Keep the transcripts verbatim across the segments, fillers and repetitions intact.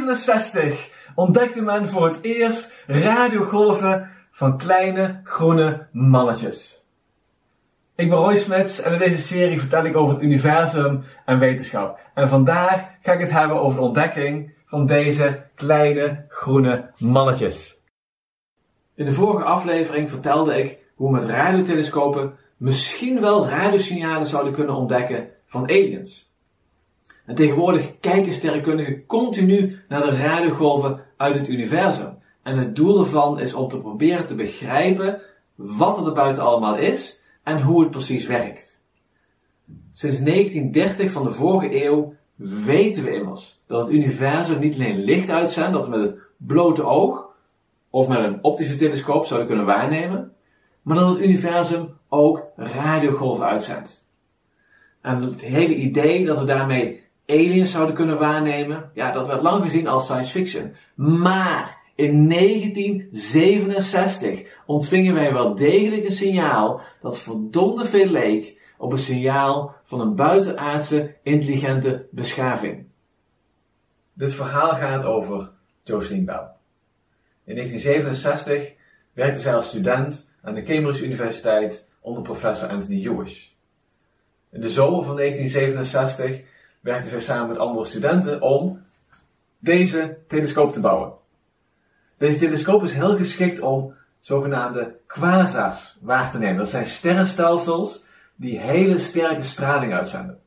zevenenzestig ontdekte men voor het eerst radiogolven van kleine groene mannetjes. Ik ben Roy Smits en in deze serie vertel ik over het universum en wetenschap. En vandaag ga ik het hebben over de ontdekking van deze kleine groene mannetjes. In de vorige aflevering vertelde ik hoe we met radiotelescopen misschien wel radiosignalen zouden kunnen ontdekken van aliens. En tegenwoordig kijken sterrenkundigen continu naar de radiogolven uit het universum. En het doel ervan is om te proberen te begrijpen wat er erbuiten allemaal is en hoe het precies werkt. Sinds negentien dertig van de vorige eeuw weten we immers dat het universum niet alleen licht uitzendt, dat we met het blote oog of met een optische telescoop zouden kunnen waarnemen, maar dat het universum ook radiogolven uitzendt. En het hele idee dat we daarmee aliens zouden kunnen waarnemen, ja, dat werd lang gezien als science fiction. Maar in negentien zevenenzestig ontvingen wij wel degelijk een signaal dat verdomde veel leek op een signaal van een buitenaardse intelligente beschaving. Dit verhaal gaat over Jocelyn Bell. In negentien zevenenzestig werkte zij als student aan de Cambridge Universiteit onder professor Anthony Hewish. In de zomer van negentien zevenenzestig werkte zij samen met andere studenten om deze telescoop te bouwen. Deze telescoop is heel geschikt om zogenaamde quasars waar te nemen. Dat zijn sterrenstelsels die hele sterke straling uitzenden.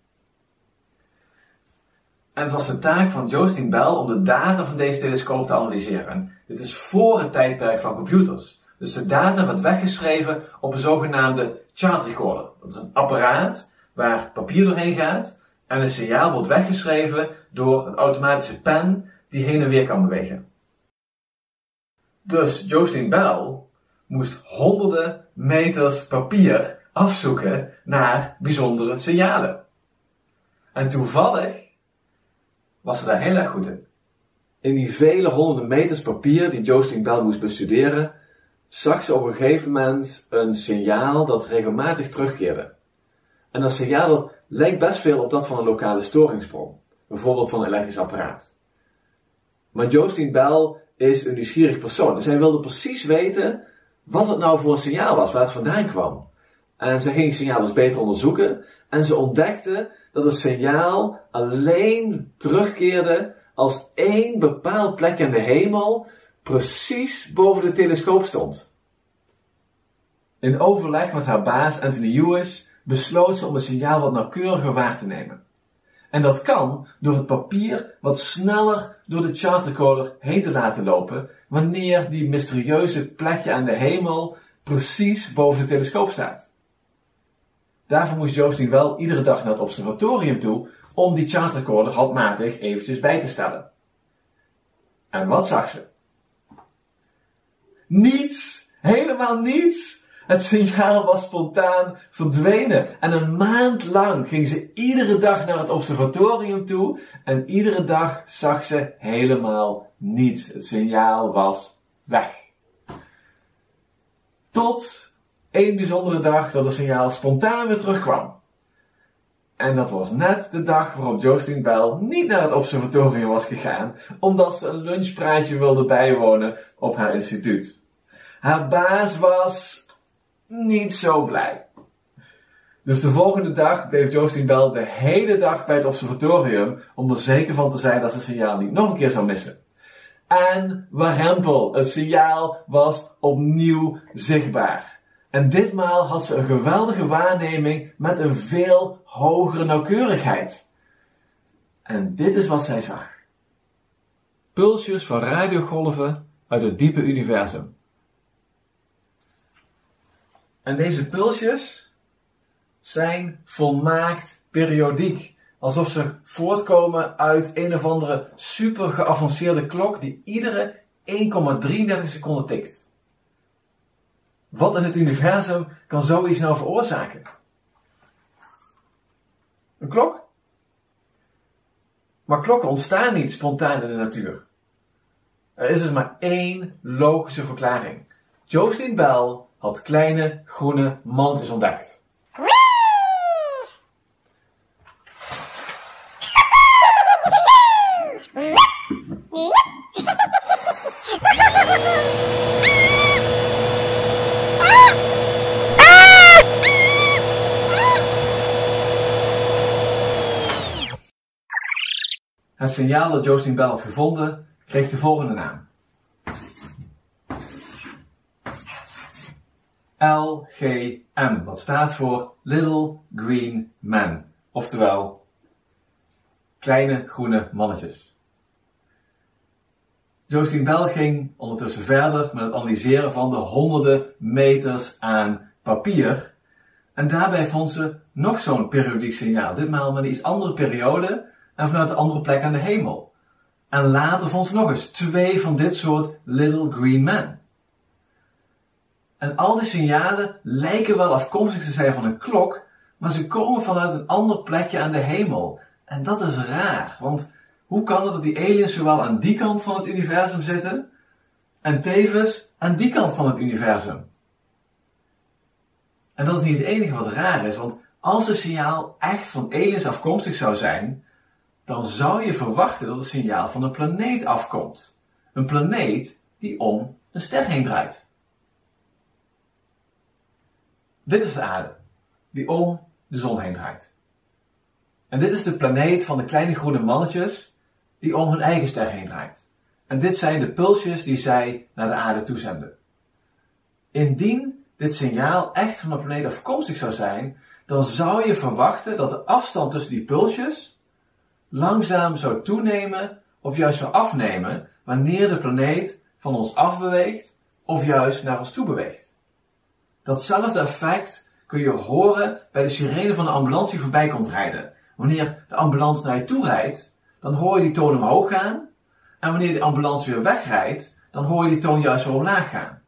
En het was de taak van Jocelyn Bell om de data van deze telescoop te analyseren. En dit is voor het tijdperk van computers. Dus de data werd weggeschreven op een zogenaamde chart recorder. Dat is een apparaat waar papier doorheen gaat en een signaal wordt weggeschreven door een automatische pen die heen en weer kan bewegen. Dus Jocelyn Bell moest honderden meters papier afzoeken naar bijzondere signalen. En toevallig was ze daar heel erg goed in. In die vele honderden meters papier die Jocelyn Bell moest bestuderen, zag ze op een gegeven moment een signaal dat regelmatig terugkeerde. En dat signaal dat lijkt best veel op dat van een lokale storingsbron, bijvoorbeeld van een elektrisch apparaat. Maar Jocelyn Bell is een nieuwsgierig persoon en zij wilde precies weten wat het nou voor een signaal was, waar het vandaan kwam. En zij ging het signaal dus beter onderzoeken en ze ontdekte dat het signaal alleen terugkeerde als één bepaald plekje aan de hemel precies boven de telescoop stond. In overleg met haar baas Anthony Hewish besloot ze om het signaal wat nauwkeuriger waar te nemen. En dat kan door het papier wat sneller door de chart recorder heen te laten lopen wanneer die mysterieuze plekje aan de hemel precies boven de telescoop staat. Daarvoor moest Jocelyn wel iedere dag naar het observatorium toe om die chart recorder handmatig eventjes bij te stellen. En wat zag ze? Niets! Helemaal niets! Het signaal was spontaan verdwenen. En een maand lang ging ze iedere dag naar het observatorium toe. En iedere dag zag ze helemaal niets. Het signaal was weg. Tot één bijzondere dag dat het signaal spontaan weer terugkwam. En dat was net de dag waarop Jocelyn Bell niet naar het observatorium was gegaan, omdat ze een lunchpraatje wilde bijwonen op haar instituut. Haar baas was niet zo blij. Dus de volgende dag bleef Jocelyn Bell de hele dag bij het observatorium om er zeker van te zijn dat ze het signaal niet nog een keer zou missen. En warempel, het signaal was opnieuw zichtbaar. En ditmaal had ze een geweldige waarneming met een veel hogere nauwkeurigheid. En dit is wat zij zag. Pulsjes van radiogolven uit het diepe universum. En deze pulsjes zijn volmaakt periodiek. Alsof ze voortkomen uit een of andere super geavanceerde klok die iedere één komma drieëndertig seconden tikt. Wat in het universum kan zoiets nou veroorzaken? Een klok? Maar klokken ontstaan niet spontaan in de natuur. Er is dus maar één logische verklaring. Jocelyn Bell had kleine groene mannetjes ontdekt. Yeah! Het signaal dat Jocelyn Bell had gevonden kreeg de volgende naam. L G M, dat staat voor Little Green Men, oftewel kleine groene mannetjes. Jocelyn Bell ging ondertussen verder met het analyseren van de honderden meters aan papier en daarbij vond ze nog zo'n periodiek signaal, ditmaal met een iets andere periode en vanuit een andere plek aan de hemel. En later vond ze nog eens twee van dit soort Little Green Men. En al die signalen lijken wel afkomstig te zijn van een klok, maar ze komen vanuit een ander plekje aan de hemel. En dat is raar, want hoe kan het dat die aliens zowel aan die kant van het universum zitten en tevens aan die kant van het universum? En dat is niet het enige wat raar is, want als het signaal echt van aliens afkomstig zou zijn, dan zou je verwachten dat het signaal van een planeet afkomt. Een planeet die om een ster heen draait. Dit is de aarde, die om de zon heen draait. En dit is de planeet van de kleine groene mannetjes, die om hun eigen ster heen draait. En dit zijn de pulsjes die zij naar de aarde toezenden. Indien dit signaal echt van een planeet afkomstig zou zijn, dan zou je verwachten dat de afstand tussen die pulsjes langzaam zou toenemen of juist zou afnemen wanneer de planeet van ons afbeweegt of juist naar ons toe beweegt. Datzelfde effect kun je horen bij de sirene van de ambulance die voorbij komt rijden. Wanneer de ambulance naar je toe rijdt, dan hoor je die toon omhoog gaan. En wanneer de ambulance weer wegrijdt, dan hoor je die toon juist weer omlaag gaan.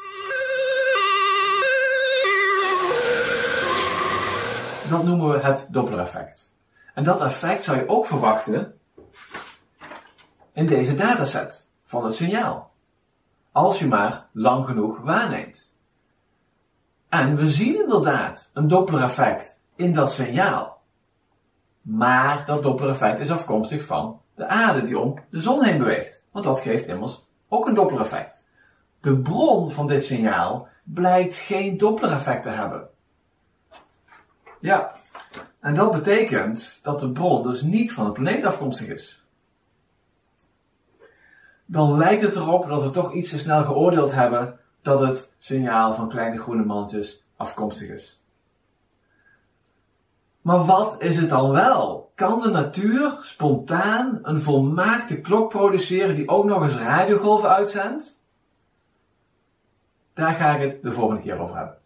Dat noemen we het Doppler-effect. En dat effect zou je ook verwachten in deze dataset van het signaal. Als je maar lang genoeg waarneemt. En we zien inderdaad een Doppler-effect in dat signaal. Maar dat Doppler-effect is afkomstig van de aarde die om de zon heen beweegt. Want dat geeft immers ook een Doppler-effect. De bron van dit signaal blijkt geen Doppler-effect te hebben. Ja, en dat betekent dat de bron dus niet van een planeet afkomstig is. Dan lijkt het erop dat we toch iets te snel geoordeeld hebben dat het signaal van kleine groene mannetjes afkomstig is. Maar wat is het dan wel? Kan de natuur spontaan een volmaakte klok produceren die ook nog eens radiogolven uitzendt? Daar ga ik het de volgende keer over hebben.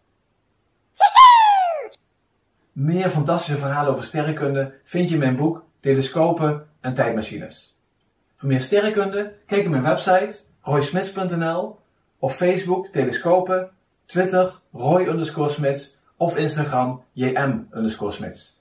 Meer fantastische verhalen over sterrenkunde vind je in mijn boek Telescopen en Tijdmachines. Voor meer sterrenkunde kijk op mijn website roy smits punt n l of Facebook Telescopen, Twitter Roy underscore Smits of Instagram J M underscore Smits.